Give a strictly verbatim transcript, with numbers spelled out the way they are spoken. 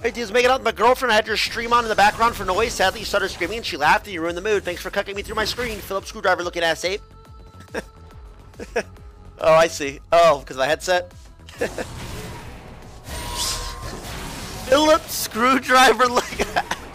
Hey dudes, make it up. My girlfriend had your stream on in the background for noise. Sadly, you started screaming and she laughed and you ruined the mood. Thanks for cucking me through my screen. Phillips screwdriver looking ass ape. Oh, I see. Oh, because of my headset? Phillips screwdriver looking